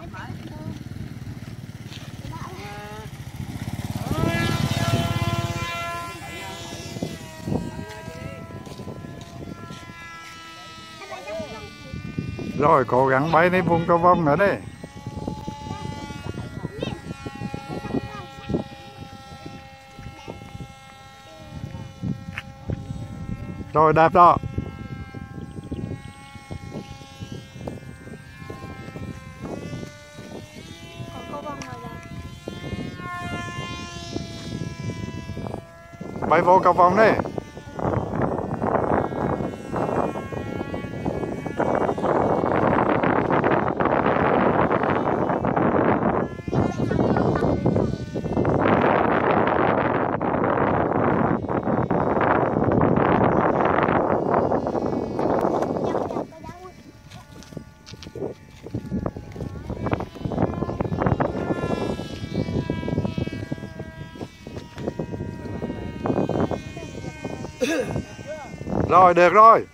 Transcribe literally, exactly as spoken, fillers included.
Rồi cố gắng bay đến vùng cầu vồng nữa đây. Rồi đạp đó. Bay vô cầu vồng đi. Rồi được rồi.